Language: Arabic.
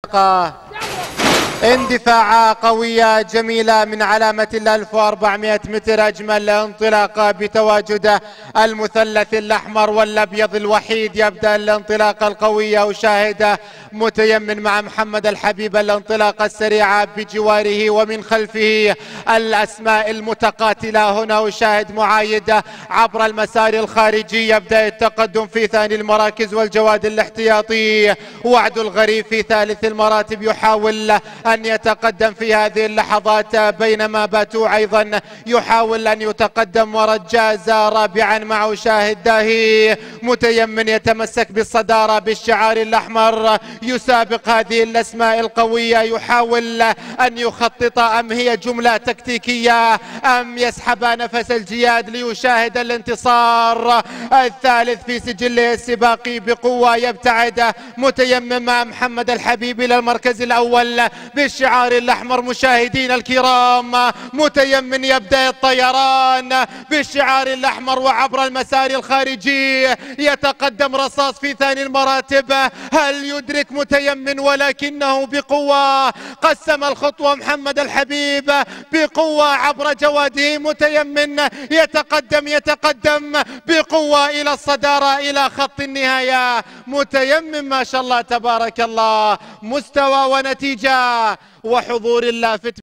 صادقة. اندفاعة قوية جميلة من علامة 1400 متر. أجمل انطلاقة بتواجد المثلث الأحمر والأبيض الوحيد. يبدأ الانطلاقة القوية. أشاهد متيمن مع محمد الحبيب الانطلاقة السريعة بجواره ومن خلفه الأسماء المتقاتلة. هنا أشاهد معايدة عبر المسار الخارجي. يبدأ التقدم في ثاني المراكز والجواد الاحتياطي. وعد الغريب في ثالث المراتب يحاول أن يتقدم في هذه اللحظات، بينما باتوع أيضا يحاول أن يتقدم. ورجاز رابعا مع شاهد داهي. متيمن يتمسك بالصدارة بالشعار الأحمر، يسابق هذه الأسماء القوية. يحاول أن يخطط، أم هي جملة تكتيكية، أم يسحب نفس الجياد ليشاهد الانتصار الثالث في سجله السباقي بقوة. يبتعد متيمن مع محمد الحبيب إلى المركز الأول بالشعار الأحمر. مشاهدين الكرام، متيمن يبدأ الطيران بالشعار الأحمر وعبر المسار الخارجي يتقدم. رصاص في ثاني المراتب. هل يدرك متيمن؟ ولكنه بقوة قسم الخطوة. محمد الحبيب بقوة عبر جواده. متيمن يتقدم بقوة إلى الصدارة، إلى خط النهاية. متيمن ما شاء الله تبارك الله، مستوى ونتيجة وحضور لافت.